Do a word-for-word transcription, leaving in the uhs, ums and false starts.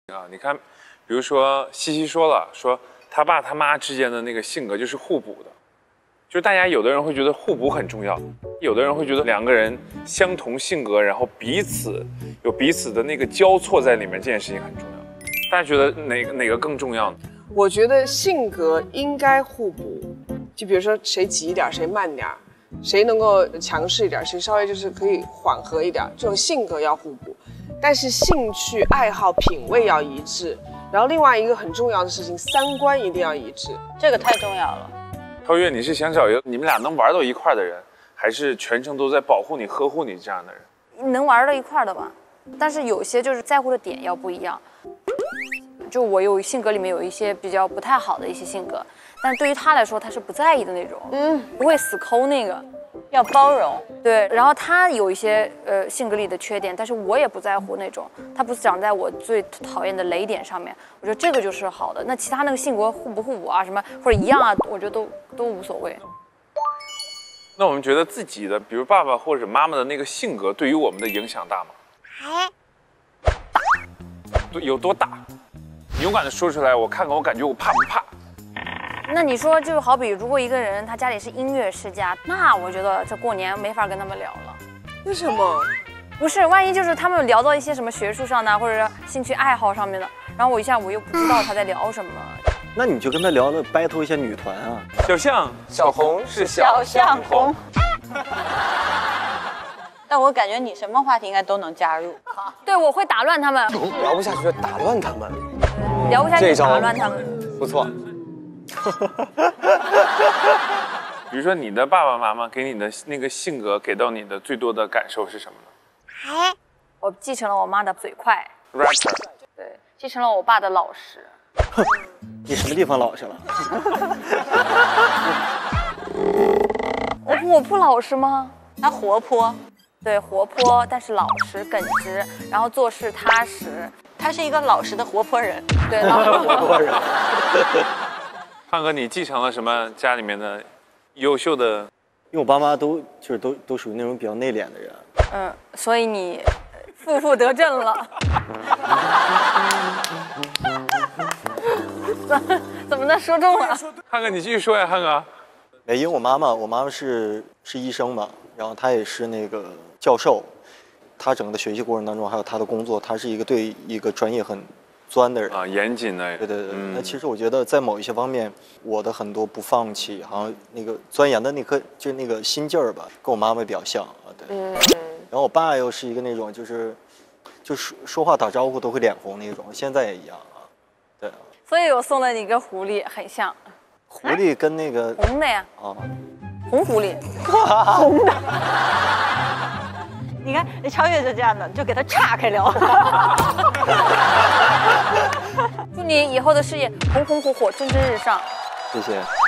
啊，你看，比如说西西说了，说他爸他妈之间的那个性格就是互补的，就是大家有的人会觉得互补很重要，有的人会觉得两个人相同性格，然后彼此有彼此的那个交错在里面，这件事情很重要。大家觉得哪个哪个更重要呢？ 我觉得性格应该互补，就比如说谁急一点，谁慢点，谁能够强势一点，谁稍微就是可以缓和一点，这种性格要互补。但是兴趣、爱好、品味要一致，然后另外一个很重要的事情，三观一定要一致， 这个太重要了。 超越，你是想找一个你们俩能玩到一块的人，还是全程都在保护你、呵护你这样的人？ 能玩到一块的吧，但是有些就是在乎的点要不一样。就我有性格里面有一些比较不太好的一些性格，但对于他来说他是不在意的那种，嗯，不会死抠那个。 要包容， 对，然后他有一些呃性格里的缺点，但是我也不在乎那种，他不是长在我最讨厌的雷点上面，我觉得这个就是好的。那其他那个性格互不互补啊，什么或者一样啊，我觉得都都无所谓。 那我们觉得自己的，比如爸爸或者妈妈的那个性格，对于我们的影响大吗？ 还大，有多大？你勇敢的说出来，我看看，我感觉我怕不怕？ 那你说，就好比如果一个人他家里是音乐世家，那我觉得这过年没法跟他们聊了。 为什么？ 不是，万一就是他们聊到一些什么学术上的，或者兴趣爱好上面的，然后我一下我又不知道他在聊什么。 那你就跟他聊了 battle 一下女团啊。 小象、小红是小象红。 但我感觉你什么话题应该都能加入。 对，我会打乱他们。 聊不下去就打乱他们。 聊不下去打乱他们。 不错。 比如说你的爸爸妈妈给你的那个性格给到你的最多的感受是什么呢？ 哎，我继承了我妈的嘴快 ，rapper， 对，继承了我爸的老实。 你什么地方老实了？ 我我不老实吗？ 他活泼， 对，活泼，但是老实耿直，然后做事踏实。 他是一个老实的活泼人， 对，老实活泼人。 胖哥，你继承了什么家里面的优秀的？ 因为我爸妈都就是都都属于那种比较内敛的人。 嗯，所以你负负得正了。怎么怎么的说中了？ 汉哥，你继续说呀，汉哥。 哎，因为我妈妈，我妈妈是是医生嘛，然后她也是那个教授，她整个的学习过程当中，还有她的工作，她是一个对一个专业很钻的人啊，严谨的。 对对对，嗯、那其实我觉得在某一些方面，我的很多不放弃，好像那个钻研的那颗就那个心劲儿吧，跟我妈妈比较像啊。对。嗯。然后我爸又是一个那种就是，就说说话打招呼都会脸红那种，现在也一样啊。对。 所以我送了你一个狐狸，很像。 狐狸跟那个红的呀。 啊。 红狐狸。 红的。你看，超越就这样的，就给他岔开聊。 祝你以后的事业红红火火，蒸蒸日上。 谢谢。